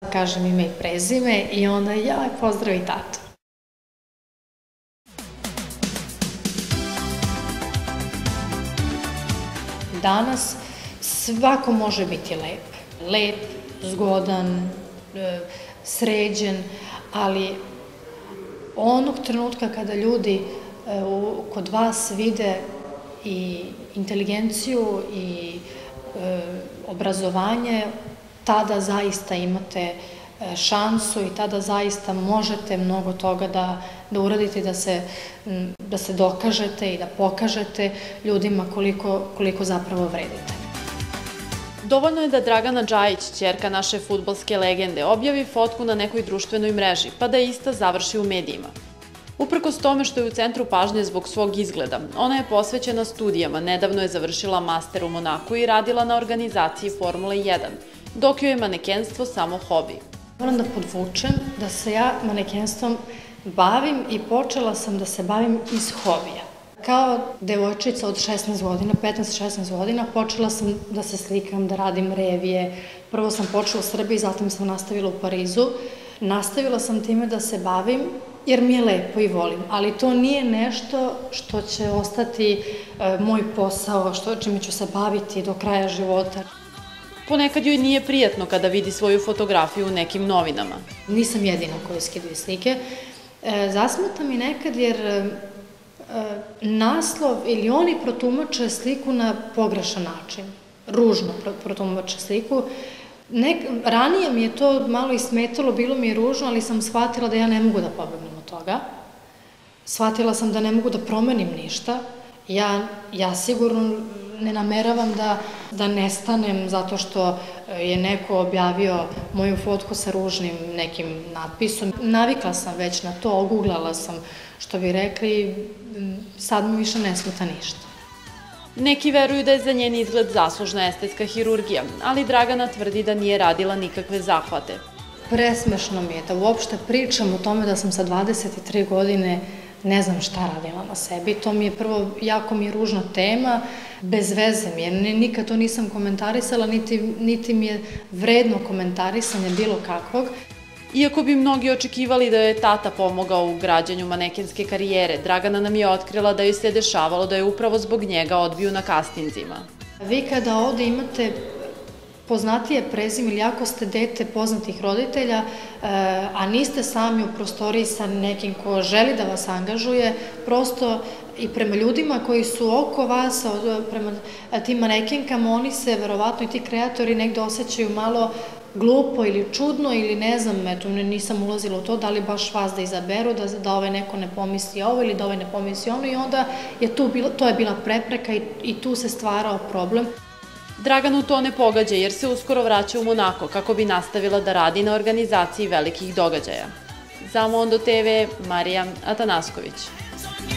Kažem ime i prezime i onda ja pozdravi tatu. Danas svako može biti lep. Lep, zgodan, sređen, ali onog trenutka kada ljudi kod vas vide i inteligenciju i obrazovanje, tada zaista imate šansu i tada zaista možete mnogo toga da uradite i da se dokažete i da pokažete ljudima koliko zapravo vredite. Dovoljno je da Dragana Džajić, ćerka naše fudbalske legende, objavi fotku na nekoj društvenoj mreži, pa da ista završi u medijima. Uprkos tome što je u centru pažnje zbog svog izgleda, ona je posvećena studijama, nedavno je završila master u Monaku i radila na organizaciji Formule 1, dok joj je manekenstvo samo hobi. Moram da podvučem da se ja manekenstvom bavim i počela sam da se bavim iz hobija. Kao devojčica od 16 godina, 15-16 godina, počela sam da se slikam, da radim revije. Prvo sam počela u Srbiji, zatim sam nastavila u Parizu. Nastavila sam time da se bavim jer mi je lepo i volim, ali to nije nešto što će ostati moj posao, čime ću se baviti do kraja života. Ponekad joj nije prijatno kada vidi svoju fotografiju u nekim novinama. Nisam jedina koja skiduje slike. Zasmeta mi nekad jer naslov ili oni protumače sliku na pogrešan način. Ružno protumače sliku. Ranije mi je to malo i smetalo, bilo mi je ružno, ali sam shvatila da ja ne mogu da pobegnem od toga. Shvatila sam da ne mogu da promenim ništa. Ja sigurno ne nameravam da nestanem zato što je neko objavio moju fotku sa ružnim nekim natpisom. Navikla sam već na to, oguglala sam, što bi rekli, sad mi više ne smeta ništa. Neki veruju da je za njen izgled zaslužna estetska hirurgija, ali Dragana tvrdi da nije radila nikakve zahvate. Presmešno mi je da uopšte pričam o tome da sam sa 23 godine ne znam šta radila na sebi. To mi je prvo, jako mi je ružna tema, bez veze mi je. Nikad to nisam komentarisala, niti mi je vredno komentarisanje bilo kakvog. Iako bi mnogi očekivali da je tata pomogao u građenju manekenske karijere, Dragana nam je otkrila da joj se dešavalo da je upravo zbog njega odbiju na kastinzima. Vi kada ovde imate poznatije prezime ili ako ste dete poznatih roditelja, a niste sami u prostoriji sa nekim ko želi da vas angažuje, prosto i prema ljudima koji su oko vas, prema tim manekenkama, oni se, verovatno i ti kreatori, negde osjećaju malo glupo ili čudno ili ne znam, eto, nisam ulazila u to, da li baš vas da izaberu, da ovaj neko ne pomisli ovo ili da ovaj ne pomisli ono i onda je to je bila prepreka i tu se stvarao problem. Draganu to ne pogađa jer se uskoro vraća u Monako kako bi nastavila da radi na organizaciji velikih događaja. Za Mondo TV, Marija Atanasković.